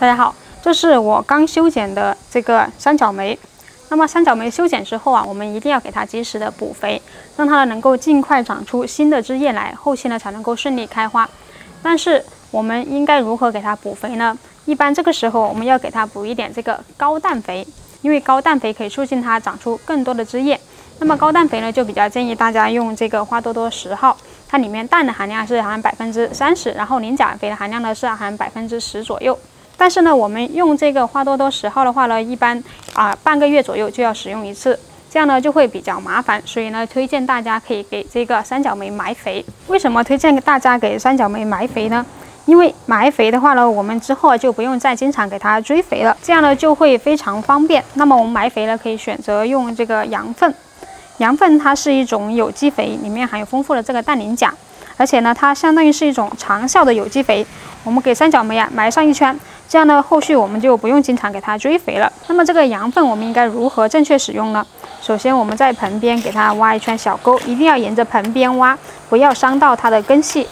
大家好，这是我刚修剪的这个三角梅。那么三角梅修剪之后啊，我们一定要给它及时的补肥，让它能够尽快长出新的枝叶来，后期呢才能够顺利开花。但是我们应该如何给它补肥呢？一般这个时候我们要给它补一点这个高氮肥，因为高氮肥可以促进它长出更多的枝叶。那么高氮肥呢，就比较建议大家用这个花多多10号，它里面氮的含量是含30%，然后磷钾肥的含量呢是含10%左右。但是呢，我们用这个花多多10号的话呢，一般半个月左右就要使用一次，这样呢就会比较麻烦，所以呢推荐大家可以给这个三角梅埋肥。为什么推荐大家给三角梅埋肥呢？因为埋肥的话呢，我们之后就不用再经常给它追肥了，这样呢就会非常方便。那么我们埋肥呢，可以选择用这个羊粪。羊粪它是一种有机肥，里面含有丰富的这个氮磷钾，而且呢它相当于是一种长效的有机肥。我们给三角梅埋上一圈，这样呢后续我们就不用经常给它追肥了。那么这个羊粪我们应该如何正确使用呢？首先我们在盆边给它挖一圈小沟，一定要沿着盆边挖，不要伤到它的根系。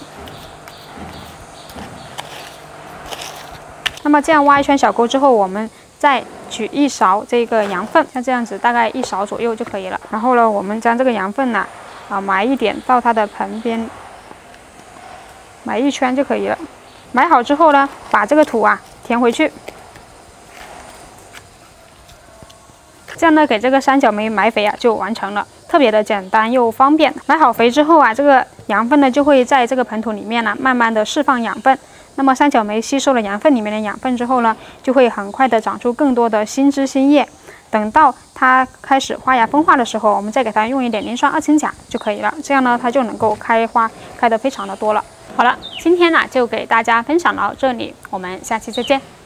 那么这样挖一圈小沟之后，我们再取1勺这个羊粪，像这样子大概1勺左右就可以了。然后呢，我们将这个羊粪呢埋一点到它的盆边，埋一圈就可以了。埋好之后呢，把这个土填回去，这样呢给这个三角梅埋肥就完成了，特别的简单又方便。埋好肥之后这个羊粪呢就会在这个盆土里面慢慢的释放养分。那么三角梅吸收了羊粪里面的养分之后呢，就会很快的长出更多的新枝新叶。等到它开始花芽分化的时候，我们再给它用一点磷酸二氢钾就可以了。这样呢，它就能够开花，开得非常的多了。好了，今天就给大家分享到这里，我们下期再见。